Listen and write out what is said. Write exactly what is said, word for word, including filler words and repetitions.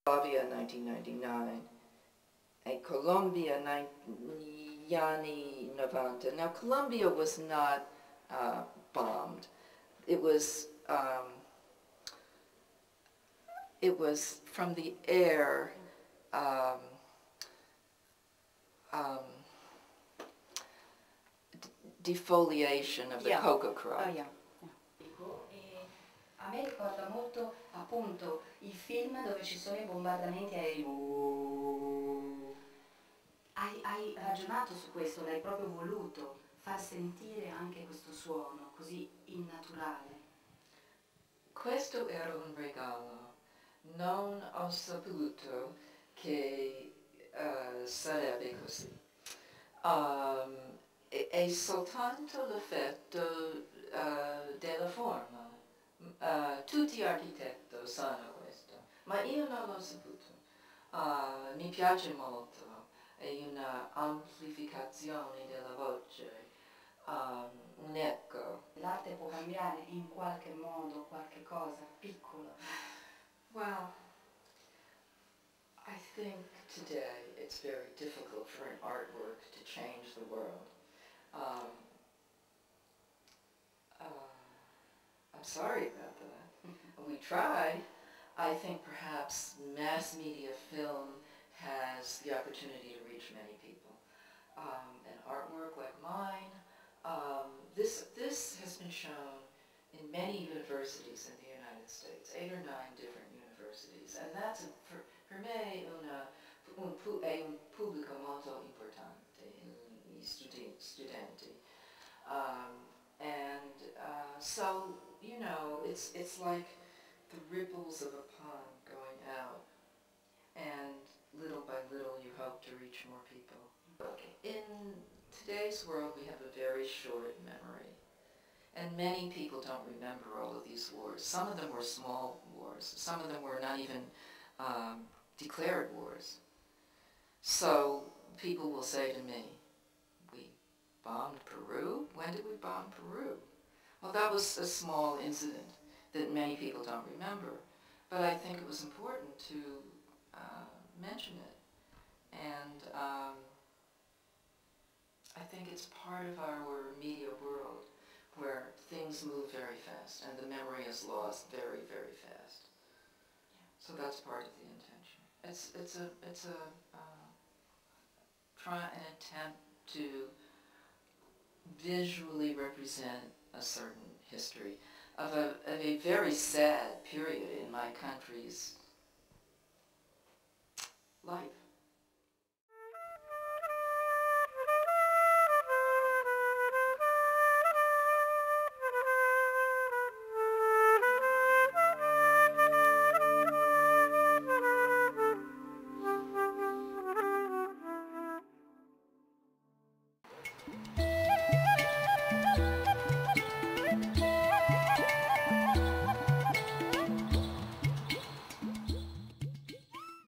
Yugoslavia nineteen ninety-nine, and Colombia negli anni novanta. Now Colombia was not uh, bombed. It was um, it was from the air. Um, um, defoliation of the yeah. coca crop. Oh, yeah. A me ricorda molto appunto il film dove ci sono i bombardamenti aerei. Hai, hai ragionato su questo, l'hai proprio voluto far sentire anche questo suono così innaturale. Questo era un regalo. Non ho saputo che uh, sarebbe così. Um, è, è soltanto l'effetto uh, della forma. Uh, tutti gli architetti sanno questo, ma io non l'ho saputo. Uh, mi piace molto, è un'amplificazione della voce, um, un eco. L'arte può cambiare in qualche modo qualche cosa, piccolo. Well, I think today it's very difficult for an artwork to change the world. Um, uh, I'm sorry about that. We try. I think perhaps mass media film has the opportunity to reach many people. Um, an artwork like mine, um, this, this has been shown in many universities in the United States, eight or nine different universities, and that's, a, for, per me, una, un, è un pubblico molto importante, gli studi studenti. Um, and uh, so, you know, it's, it's like the ripples of a pond going out, and little by little you hope to reach more people. In today's world we have a very short memory, and many people don't remember all of these wars. Some of them were small wars, some of them were not even um, declared wars. So people will say to me, we bombed Peru? When did we bomb Peru? Well, that was a small incident that many people don't remember, but I think it was important to uh, mention it. And um, I think it's part of our media world where things move very fast and the memory is lost very, very fast. So that's part of the intention. It's, it's a, it's a uh, try an attempt to visually represent a certain history of a, of a very sad period in my country's life.